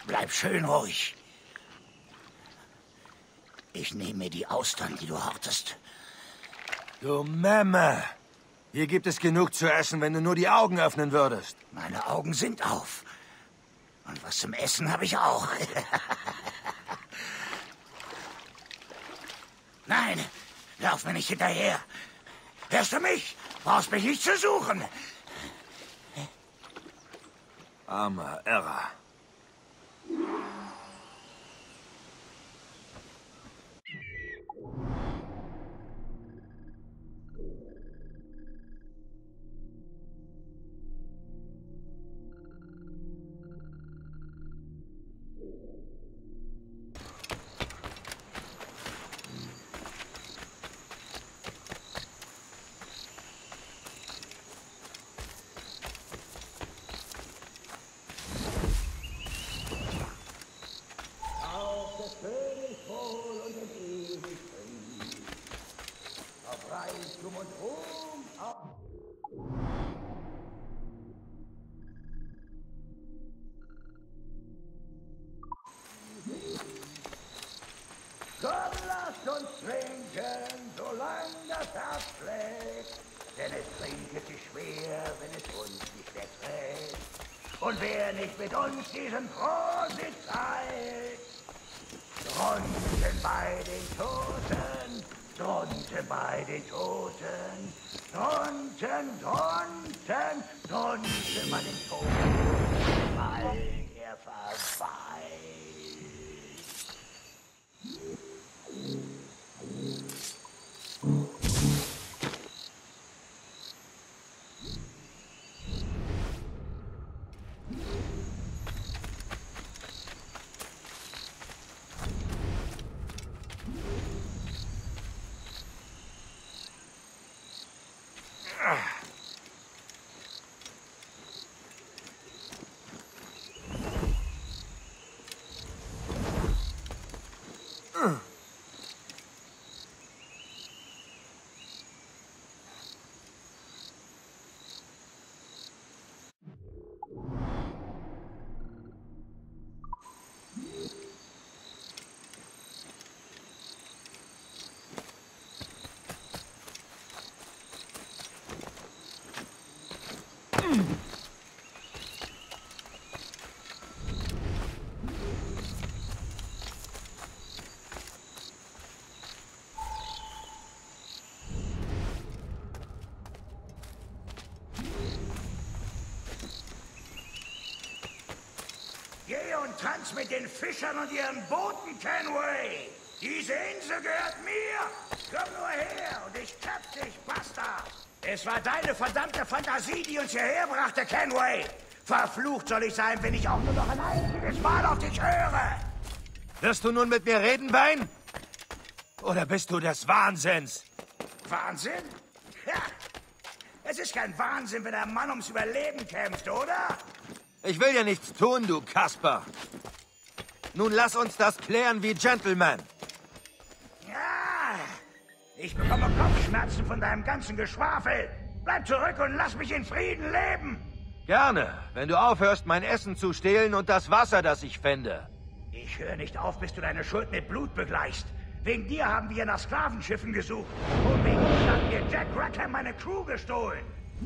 Bleib schön ruhig. Ich nehme mir die Austern, die du hortest. Du Memme! Hier gibt es genug zu essen, wenn du nur die Augen öffnen würdest. Meine Augen sind auf. Und was zum Essen habe ich auch. Nein, lauf mir nicht hinterher. Hörst du mich? Brauchst mich nicht zu suchen. Armer Irrer. Komm, lasst uns trinken, solange das Herz schlägt. Denn es trinket sich schwer, wenn es uns nicht mehr trägt. Und wer nicht mit uns diesen Vorsitz eilt, drunten bei den Toten, drunten bei den Toten, drunten, drunten, drunten bei den Toten, bald er vorbei. Geh und tanz mit den Fischern und ihren Booten, Kenway! Diese Insel gehört mir! Komm nur her und ich kapp dich, Bastard! Es war deine verdammte Fantasie, die uns hierher brachte, Kenway! Verflucht soll ich sein, wenn ich auch nur noch ein einziges Mal auf dich höre! Wirst du nun mit mir reden, Bein? Oder bist du des Wahnsinns? Wahnsinn? Ja. Es ist kein Wahnsinn, wenn ein Mann ums Überleben kämpft, oder? Ich will ja nichts tun, du Kasper. Nun lass uns das klären wie Gentlemen. Ja, ich bekomme Kopfschmerzen von deinem ganzen Geschwafel. Bleib zurück und lass mich in Frieden leben. Gerne, wenn du aufhörst, mein Essen zu stehlen und das Wasser, das ich fände. Ich höre nicht auf, bis du deine Schuld mit Blut begleichst. Wegen dir haben wir nach Sklavenschiffen gesucht. Und wegen dir hat mir Jack Rackham meine Crew gestohlen.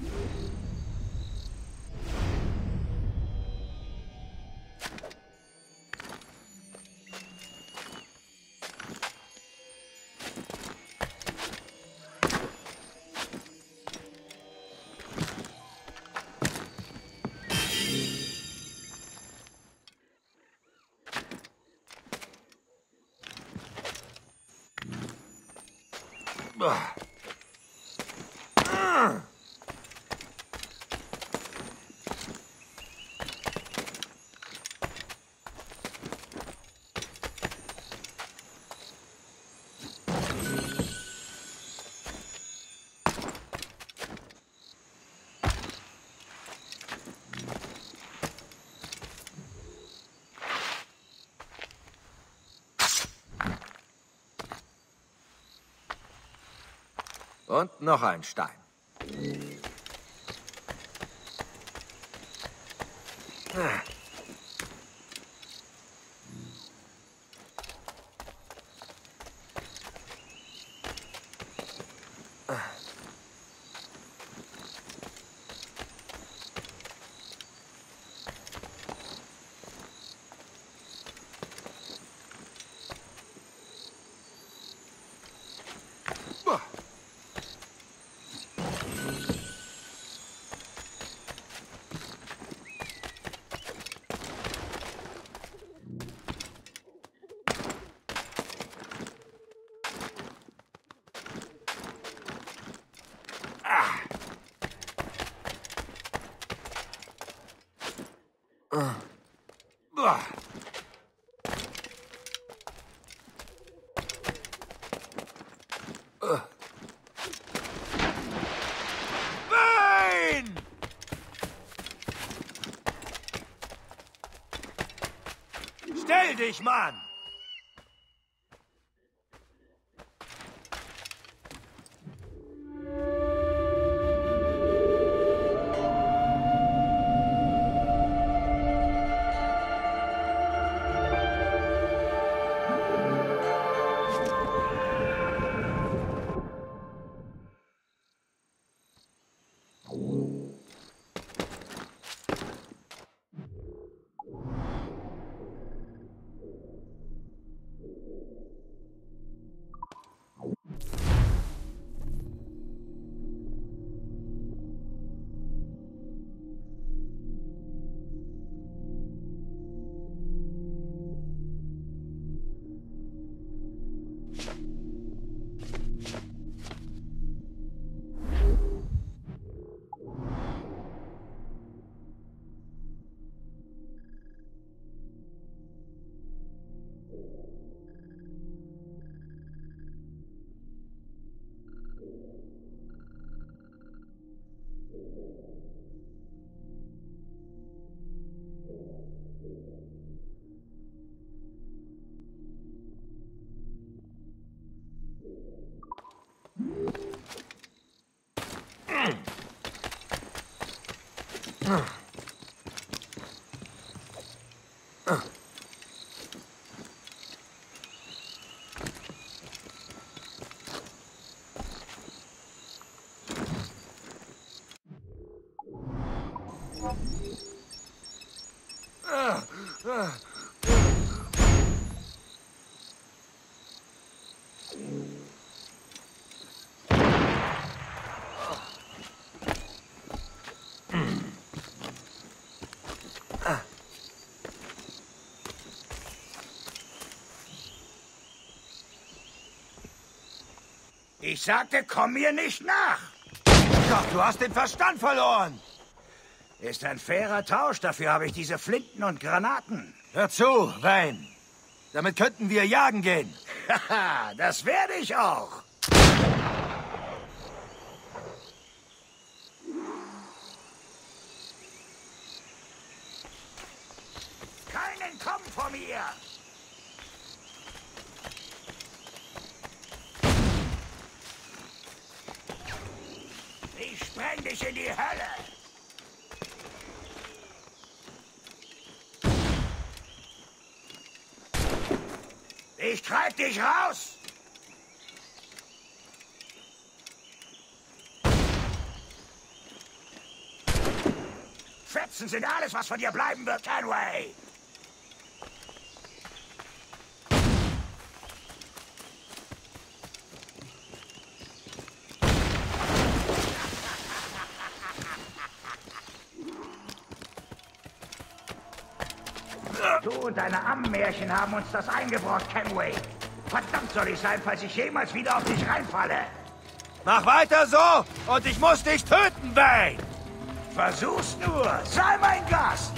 Und noch ein Stein. Nein! Stell dich, Mann! Ich sagte, komm mir nicht nach. Doch, du hast den Verstand verloren. Ist ein fairer Tausch, dafür habe ich diese Flinten und Granaten. Hör zu, Wayne. Damit könnten wir jagen gehen. Haha, das werde ich auch. Keinen Kommen vor mir. Ich spreng dich in die Hölle. Ich treib dich raus! Fetzen sind alles, was von dir bleiben wird, Kenway! Du und deine Ammenmärchen haben uns das eingebrockt, Kenway. Verdammt soll ich sein, falls ich jemals wieder auf dich reinfalle. Mach weiter so und ich muss dich töten, Wayne! Versuch's nur, sei mein Gast!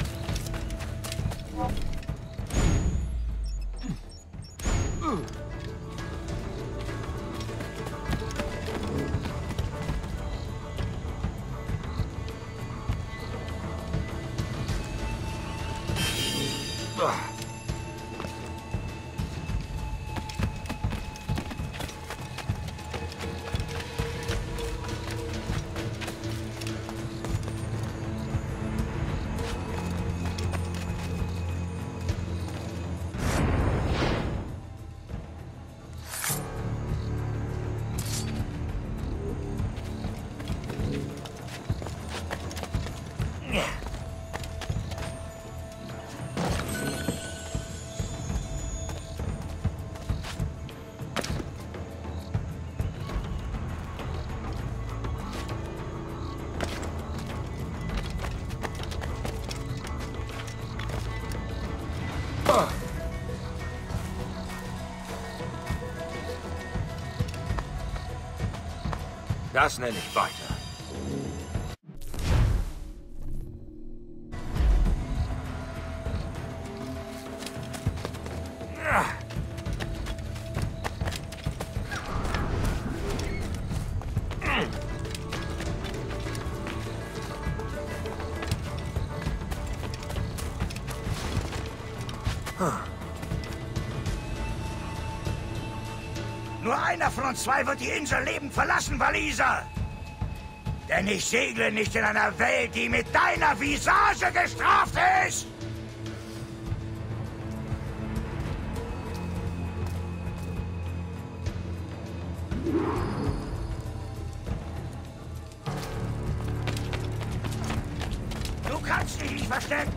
Das nenne ich weiter. Nur einer von uns zwei wird die Insel lebend verlassen, Waliser. Denn ich segle nicht in einer Welt, die mit deiner Visage gestraft ist. Du kannst dich nicht verstecken.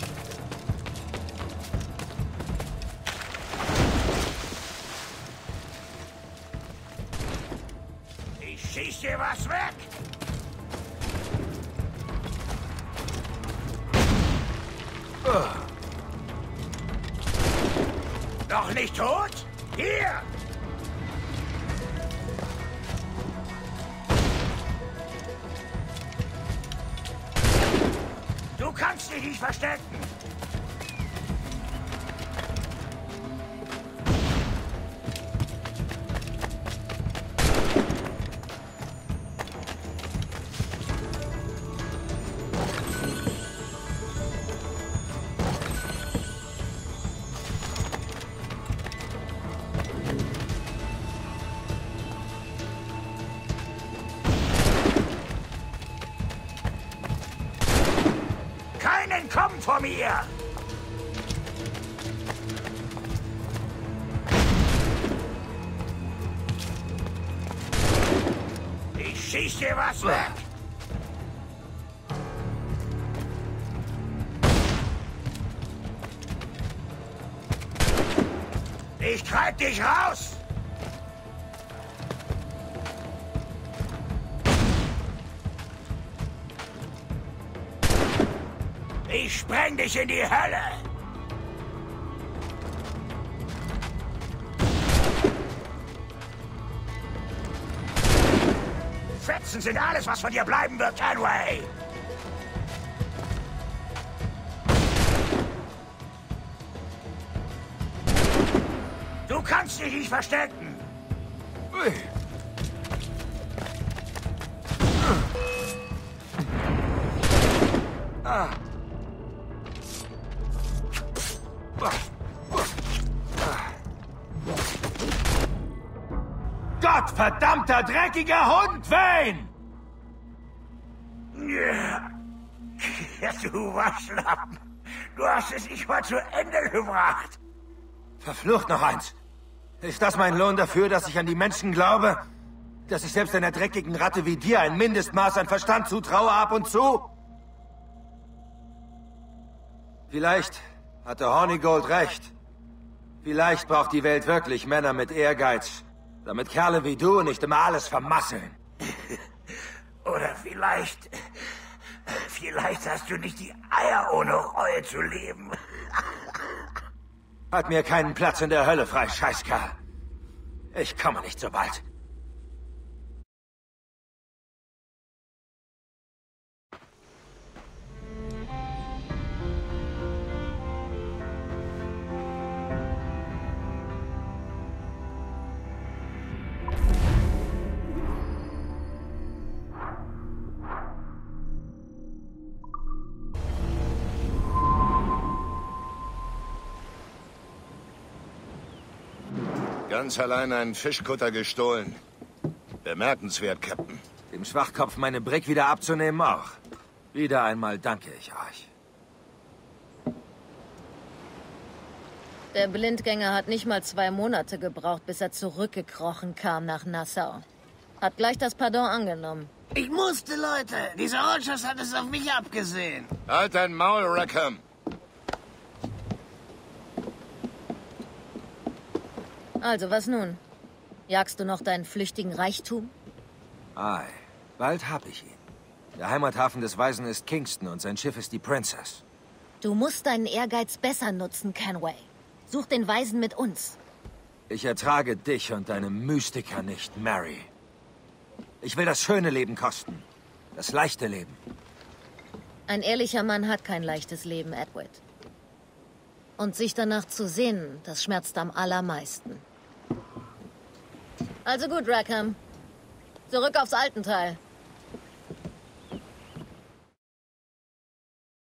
Ich schieß dir was weg. Noch nicht tot? Hier! Du kannst dich nicht verstecken! Keinen kommen vor mir! Ich schieß dir was weg! Ich treib dich raus! Ich spreng dich in die Hölle! Fetzen sind alles, was von dir bleiben wird, Kenway! Du kannst dich nicht verstecken! Gottverdammter, dreckiger Hund, Wayne! Ja, du Waschlappen. Du hast es nicht mal zu Ende gebracht. Verflucht noch eins. Ist das mein Lohn dafür, dass ich an die Menschen glaube? Dass ich selbst einer dreckigen Ratte wie dir ein Mindestmaß an Verstand zutraue ab und zu? Vielleicht hatte Hornigold recht. Vielleicht braucht die Welt wirklich Männer mit Ehrgeiz, damit Kerle wie du nicht immer alles vermasseln. Oder vielleicht hast du nicht die Eier, ohne Reue zu leben. Hat mir keinen Platz in der Hölle frei, Scheißkerl. Ich komme nicht so bald. Ganz allein einen Fischkutter gestohlen. Bemerkenswert, Captain. Dem Schwachkopf meine Brick wieder abzunehmen auch. Wieder einmal danke ich euch. Der Blindgänger hat nicht mal 2 Monate gebraucht, bis er zurückgekrochen kam nach Nassau. Hat gleich das Pardon angenommen. Ich musste, Leute. Dieser Rogers hat es auf mich abgesehen. Halt dein Maul, Rackham. Also, was nun? Jagst du noch deinen flüchtigen Reichtum? Ei, bald hab ich ihn. Der Heimathafen des Weisen ist Kingston und sein Schiff ist die Princess. Du musst deinen Ehrgeiz besser nutzen, Kenway. Such den Weisen mit uns. Ich ertrage dich und deine Mystiker nicht, Mary. Ich will das schöne Leben kosten. Das leichte Leben. Ein ehrlicher Mann hat kein leichtes Leben, Edward. Und sich danach zu sehnen, das schmerzt am allermeisten. Also gut, Rackham. Zurück aufs Altenteil.